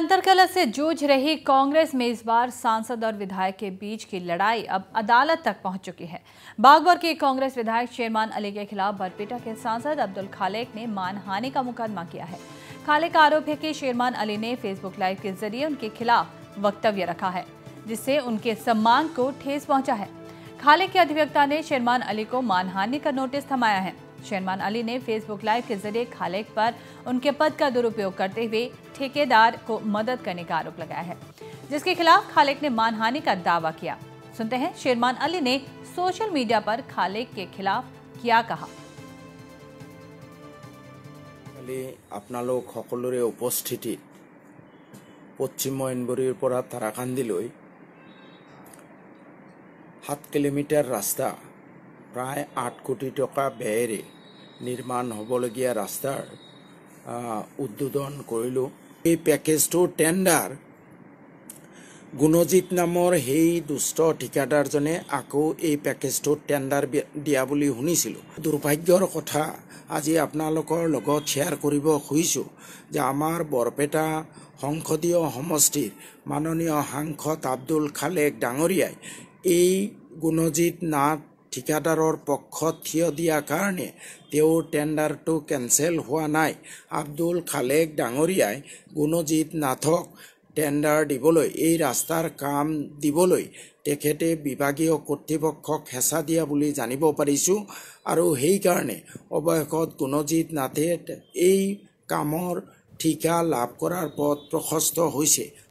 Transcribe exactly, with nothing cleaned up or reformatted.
अंतर्कलह से जूझ रही कांग्रेस में इस बार सांसद और विधायक के बीच की लड़ाई अब अदालत तक पहुंच चुकी है। बागबर के कांग्रेस विधायक शेरमान अली के खिलाफ बरपेटा के सांसद अब्दुल खालेक ने मानहानि का मुकदमा किया है। खालेक का आरोप है कि शेरमान अली ने फेसबुक लाइव के जरिए उनके खिलाफ वक्तव्य रखा है, जिससे उनके सम्मान को ठेस पहुंचा है। खालेक के अधिवक्ता ने शेरमान अली को मानहानि का नोटिस थमाया है। शेरमान अली ने फेसबुक लाइव के जरिए खालेक पर उनके पद का दुरुपयोग करते हुए ठेकेदार को मदद करने का आरोप लगाया है, जिसके खिलाफ खालेक ने मानहानि का दावा किया। सुनते हैं शेरमान अली ने सोशल मीडिया पर खालेक के खिलाफ क्या कहा। आपनालोक सकलोरे उपस्थितित पश्चिम मयनबुरीर পৰা थाराकान्दिলৈ सात किलोमीटर रास्ता प्राय आठ कोटी टका व्ययरे निर्माण हबलगिया रास्तार उद्বোधन करिलो। এই প্যাকেজটো টেন্ডাৰ গুণজিত নামৰ সেই দুষ্ট ঠিকাদাৰজনে আকৌ এই প্যাকেজটো টেন্ডাৰ দিয়া বুলি শুনিছিলোঁ। দুৰ্ভাগ্যৰ কথা আজি আপোনালোকৰ লগত শ্বেয়াৰ কৰিব খুজিছোঁ যে আমাৰ বৰপেটা সংসদীয় সমষ্টিৰ মাননীয় সাংসদ আব্দুল খালেক ডাঙৰীয়াই এই গুণজিত নাথ ঠিকাদাৰৰ পক্ষত থিয় দিয়া কাৰণে তেওঁৰ টেন্ডাৰটো কেনসেল হোৱা নাই। আব্দুল খালেক ডাঙৰীয়াই গুণজিত নাথক টেন্ডাৰ দিবলৈ এই ৰাস্তাৰ কাম দিবলৈ তেখেতে বিভাগীয় কৰ্তৃপক্ষক হেঁচা দিয়া বুলি জানিব পাৰিছোঁ আৰু সেইকাৰণে অৱশেষত গুণজিত নাথে এই কামৰ ঠিকা লাভ কৰাৰ পথ প্ৰশস্ত হৈছে।